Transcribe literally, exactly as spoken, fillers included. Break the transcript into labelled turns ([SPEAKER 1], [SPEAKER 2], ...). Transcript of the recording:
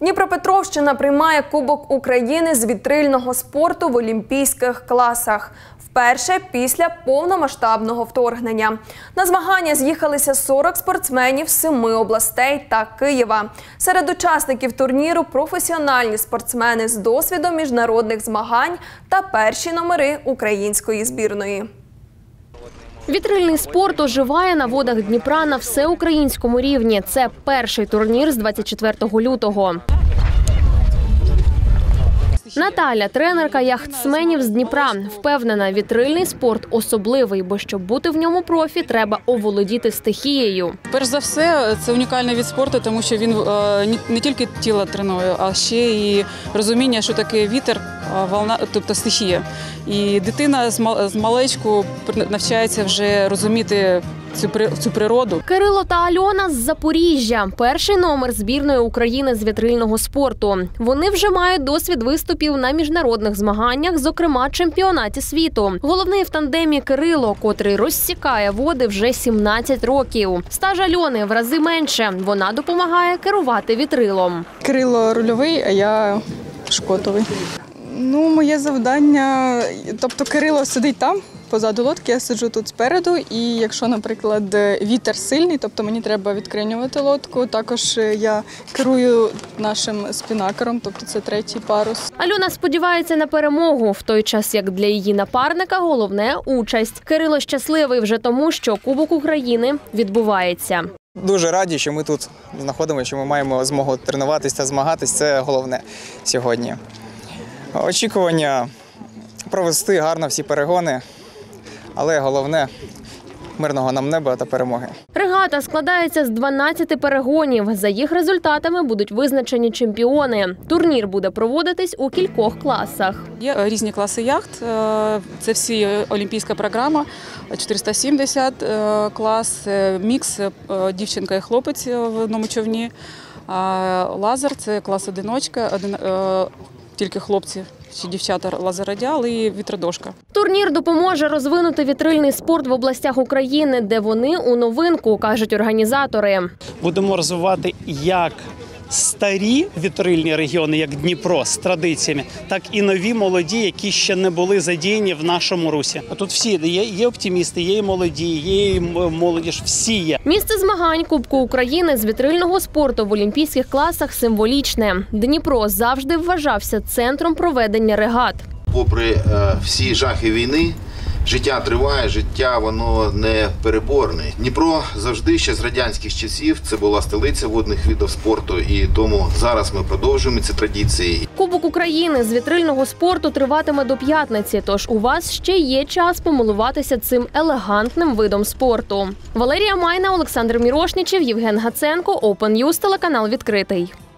[SPEAKER 1] Дніпропетровщина приймає Кубок України з вітрильного спорту в олімпійських класах. Вперше після повномасштабного вторгнення. На змагання з'їхалися сорок спортсменів з семи областей та Києва. Серед учасників турніру професіональні спортсмени з досвідом міжнародних змагань та перші номери української збірної.
[SPEAKER 2] Вітрильний спорт оживає на водах Дніпра на всеукраїнському рівні. Це перший турнір з двадцять четвертого лютого. Наталя, тренерка яхтсменів з Дніпра, впевнена, вітрильний спорт особливий, бо щоб бути в ньому профі, треба оволодіти стихією.
[SPEAKER 3] Перш за все, це унікальний від спорту, тому що він не тільки тіло тренує, а ще і розуміння, що таке вітер, волна, тобто стихія. І дитина з малечку навчається вже розуміти Цю, цю природу.
[SPEAKER 2] Кирило та Альона з Запоріжжя. Перший номер збірної України з вітрильного спорту. Вони вже мають досвід виступів на міжнародних змаганнях, зокрема чемпіонаті світу. Головний в тандемі Кирило, котрий розсікає води вже сімнадцять років. Стаж Альони в рази менше. Вона допомагає керувати вітрилом.
[SPEAKER 3] Кирило рульовий, а я шкотовий. Ну, моє завдання, тобто Кирило сидить там, позаду лодки, я сиджу тут спереду, і якщо, наприклад, вітер сильний, тобто мені треба відкринювати лодку, також я керую нашим спінакером, тобто це третій парус.
[SPEAKER 2] Альона сподівається на перемогу, в той час як для її напарника головне – участь. Кирило щасливий вже тому, що Кубок України відбувається.
[SPEAKER 4] Дуже раді, що ми тут знаходимося, що ми маємо змогу тренуватися та змагатися, це головне сьогодні. Очікування провести гарно всі перегони, але головне – мирного нам неба та перемоги.
[SPEAKER 2] Регата складається з дванадцяти перегонів. За їх результатами будуть визначені чемпіони. Турнір буде проводитись у кількох класах.
[SPEAKER 3] Є різні класи яхт. Це всі олімпійська програма. чотириста сімдесят клас, мікс, дівчинка і хлопець в одному човні. Лазер – це клас одиночка, один, тільки хлопці чи дівчата лазеродіал і вітродошка.
[SPEAKER 2] Турнір допоможе розвинути вітрильний спорт в областях України, де вони у новинку, кажуть організатори.
[SPEAKER 5] Будемо розвивати як старі вітрильні регіони, як Дніпро, з традиціями, так і нові молоді, які ще не були задіяні в нашому русі. А тут всі є, є оптимісти, є і молоді, є і молодіж, всі є.
[SPEAKER 2] Місце змагань Кубку України з вітрильного спорту в олімпійських класах символічне. Дніпро завжди вважався центром проведення регат.
[SPEAKER 6] Попри е, всі жахи війни, життя триває, життя воно не переборне. Дніпро завжди ще з радянських часів це була столиця водних видів спорту, і тому зараз ми продовжуємо ці традиції.
[SPEAKER 2] Кубок України з вітрильного спорту триватиме до п'ятниці, тож у вас ще є час помилуватися цим елегантним видом спорту. Валерія Майна, Олександр Мірошничев, Євген Гаценко, Open News, телеканал відкритий.